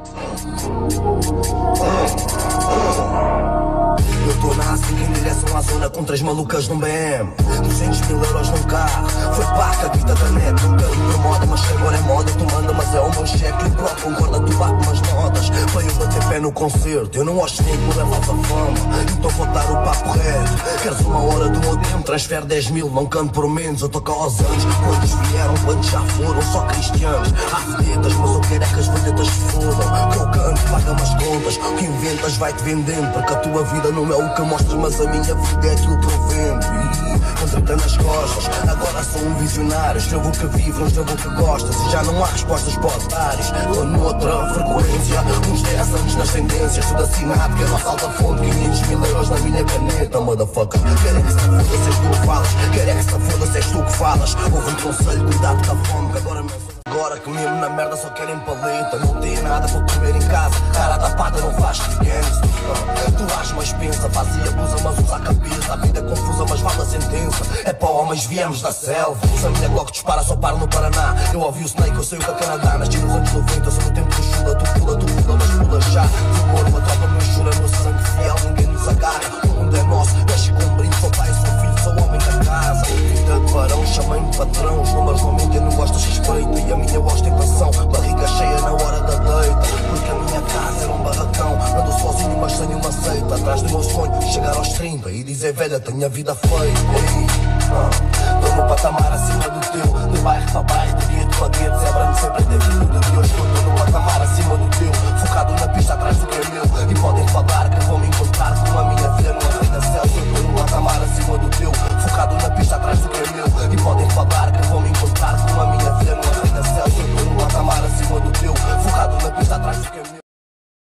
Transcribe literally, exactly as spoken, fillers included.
Eu tô na A cinco em direção à zona com três malucas num B M. Duzentos mil euros num carro, foi paca, a guita da net. Pelo por moda, mas que agora é moda. Tu manda, mas é um bom cheque. E o próprio concorda, tu bate umas notas. Para eu bater pé no concerto, eu não ostento, levo alta fama. Então vou dar o papo reto. Queres uma hora do meu tempo, transfere dez mil, não canto por menos. Eu tô cá aos anos, quantos vieram, quantos já foram. Só cristianos, há vedetas, mas eu quero é que as vedetas se fodam. Que eu canto, paga-me as contas. O que inventas vai-te vendendo, porque a tua vida não é o que mostras, mas a minha vida é aquilo que eu vendo. E com trinta nas costas, agora sou um visionário. Escrevo o que vivo, não escrevo o que gostas. E já não há respostas para otários. Estou noutra frequência, uns dez anos nas tendências. Tudo assinado, que é nossa alta fonte. Quinhentos mil euros na minha caneta, motherfucker. Quer é que se foda se és tu que falas. Quer é que se foda se és tu que falas. Houve um conselho, cuidado com a fome, que agora me... Agora que mesmo na merda só querem paleta. Não tem nada para comer em casa. Cara tapada não faz pequenos. Tu achas mas pensa, faz e abusa mas usa a cabeça. A vida é confusa mas vale a sentença. É para homens, viemos da selva. Se a minha Glock dispara só para no Paraná. Eu ouvi o Snake, eu sei o que é Canadá. Nasci nos anos noventa, sou no tempo do chula. Tu pula, tu pula, mas pula já. Rumor, uma tropa me jura no sangue fiel. Ninguém nos agarra, o mundo é nosso. Mexe com um brinco, sou pai, sou filho, sou homem da casa. Vida de barão, chamei-me de patrão. Os números não mentem, não gostas, respeita. E a minha ostentação, barriga cheia na hora da deita. Porque a minha casa era um barracão. Ando sozinho mas tenho uma seita. Atrás do meu sonho, chegar aos trinta e dizer velha, tenho a vida feita. Ei, ah, tô no patamar acima do teu. De bairro para bairro, de gueto para gueto. Zebra-me sempre tem vindo de Deus. Tô no patamar acima do teu. Focado na pista atrás do que é meu. E podem falar que vão me encontrar com a minha filha no arreio da Celso. Eu tô no patamar acima do teu. Focado na pista atrás do que é meu. E podem falar que vão me encontrar com a minha filha no arreio da Celso. Eu tô no patamar acima do teu. Focado na pista atrás do que é meu.